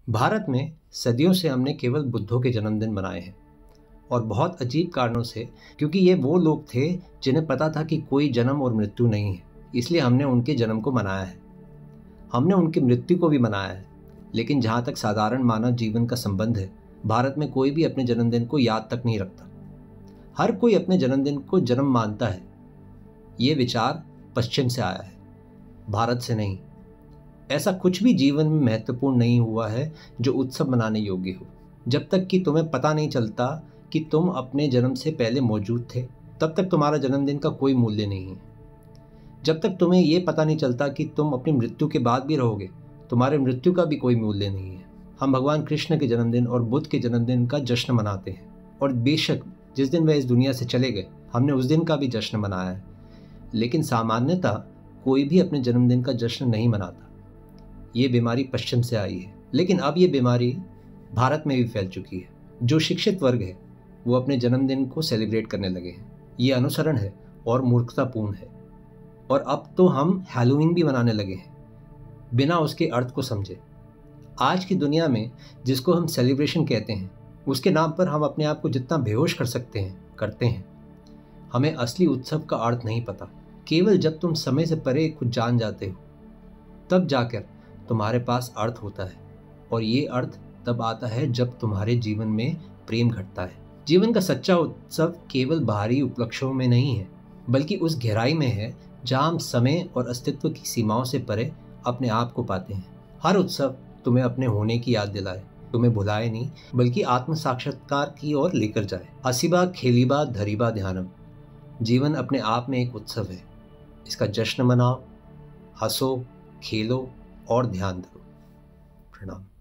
भारत में सदियों से हमने केवल बुद्धों के जन्मदिन मनाए हैं और बहुत अजीब कारणों से, क्योंकि ये वो लोग थे जिन्हें पता था कि कोई जन्म और मृत्यु नहीं है, इसलिए हमने उनके जन्म को मनाया है। हमने उनकी मृत्यु को भी मनाया है, लेकिन जहाँ तक साधारण मानव जीवन का संबंध है, भारत में कोई भी अपने जन्मदिन को याद तक नहीं रखता। हर कोई अपने जन्मदिन को जन्म मानता है। ये विचार पश्चिम से आया है, भारत से नहीं। ऐसा कुछ भी जीवन में महत्वपूर्ण नहीं हुआ है जो उत्सव मनाने योग्य हो। जब तक कि तुम्हें पता नहीं चलता कि तुम अपने जन्म से पहले मौजूद थे, तब तक तुम्हारा जन्मदिन का कोई मूल्य नहीं है। जब तक तुम्हें ये पता नहीं चलता कि तुम अपनी मृत्यु के बाद भी रहोगे, तुम्हारे मृत्यु का भी कोई मूल्य नहीं है। हम भगवान कृष्ण के जन्मदिन और बुद्ध के जन्मदिन का जश्न मनाते हैं, और बेशक जिस दिन वह इस दुनिया से चले गए, हमने उस दिन का भी जश्न मनाया है। लेकिन सामान्यतः कोई भी अपने जन्मदिन का जश्न नहीं मनाता। ये बीमारी पश्चिम से आई है, लेकिन अब ये बीमारी भारत में भी फैल चुकी है। जो शिक्षित वर्ग है वो अपने जन्मदिन को सेलिब्रेट करने लगे हैं। ये अनुसरण है और मूर्खतापूर्ण है। और अब तो हम हैलोवीन भी मनाने लगे हैं, बिना उसके अर्थ को समझे। आज की दुनिया में जिसको हम सेलिब्रेशन कहते हैं, उसके नाम पर हम अपने आप को जितना बेहोश कर सकते हैं करते हैं। हमें असली उत्सव का अर्थ नहीं पता। केवल जब तुम समय से परे कुछ जान जाते हो, तब जाकर तुम्हारे पास अर्थ होता है। और ये अर्थ तब आता है जब तुम्हारे जीवन में प्रेम घटता है। जीवन का सच्चा उत्सव केवल बाहरी उपलक्ष्यों में नहीं है, बल्कि उस गहराई में है जहाँ हम समय और अस्तित्व की सीमाओं से परे अपने आप को पाते हैं। हर उत्सव तुम्हें अपने होने की याद दिलाए, तुम्हें भुलाए नहीं, बल्कि आत्म साक्षात्कार की ओर लेकर जाए। हसीबा खेलीबा धरीबा ध्यानम। जीवन अपने आप में एक उत्सव है। इसका जश्न मनाओ, हंसो, खेलो और ध्यान दो। प्रणाम।